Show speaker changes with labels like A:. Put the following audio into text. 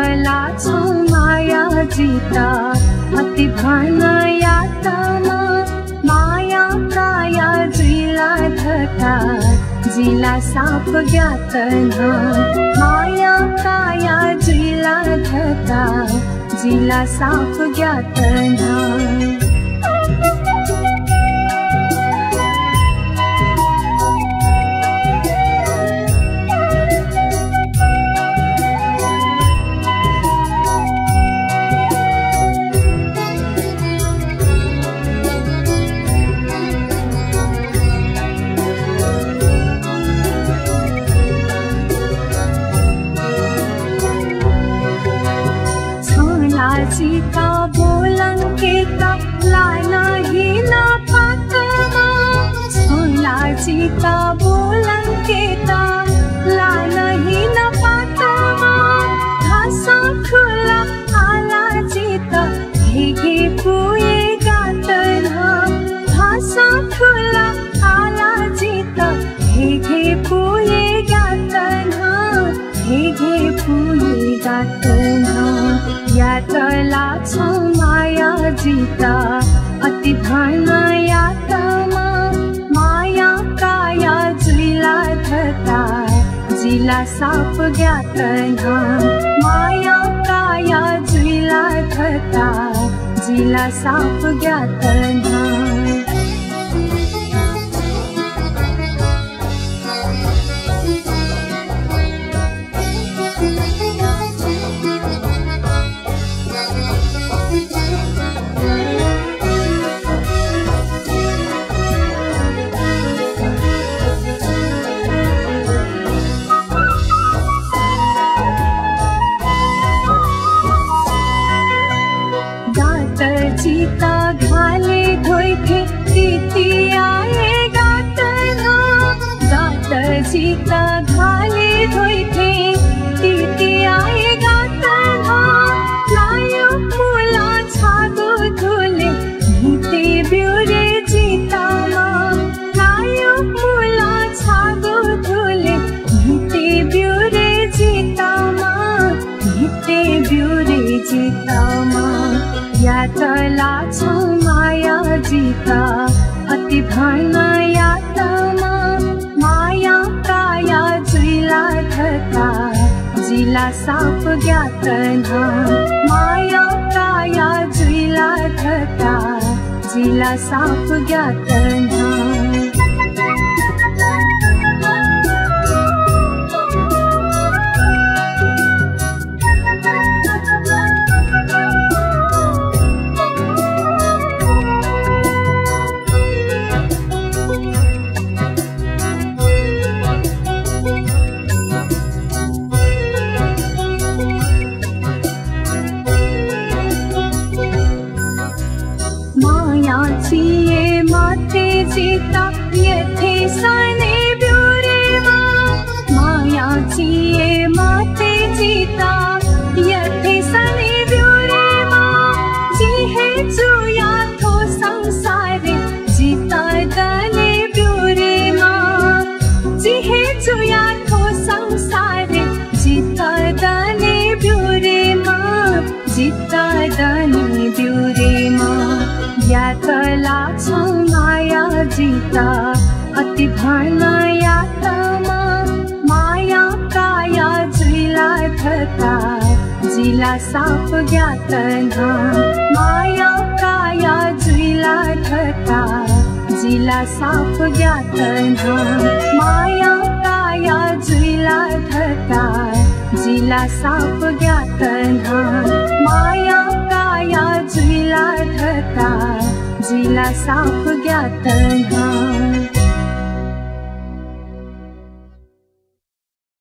A: यातला छौ माया जिता अति भर्न यातमा माया काया जिला धका जिला साप ज्ञातना माया काया जिला धका जिला साप ज्ञातना सीता बोलन के तब लाना ही ना पातना सोला सीता बोलन के तब लाना ही ना पातना हंसा खुला आला सीता हेगे पुए गातना हंसा खुला आला सीता हेगे पुए गातना हेगे पुए गातना यातला छौ माया जिता अति भर्न यातमा माया काया जिला धका जिला साप ज्ञातना माया काया जिला धका जिला साप ज्ञातना सीता घाले धोई थे तीती आए गातना गातर सीता घाले धोई थे तीती आए गातना लायो मुला छागो धुले भीते ब्यूरे जीता माँ लायो मुला छागो धुले भीते ब्यूरे जीता माँ भीते ब्यूरे जीता माँ यातला छौ माया जिता अति भर्न यातमा माया काया जिला धका जिला साप ज्ञातना माया काया जिला धका जिला साप ज्ञातना माया माते जिता यथे सने ब्यूरे माया माते जिता यथे सने ब्यूरे जिहे जुया थो संसारे जिता दने ब्यूरे जिहे जुया थो संसारे जिता दने ब्यूरे जिता दने ब्यूरे यातला छौ माया जिता अति भर्न यातमा माया काया जिला धका जिला साप ज्ञातना माया काया जिला धका जिला साप ज्ञातना माया काया जिला धका जिला साप ज्ञातना माया काया जिला धका जिला साप ज्ञातना।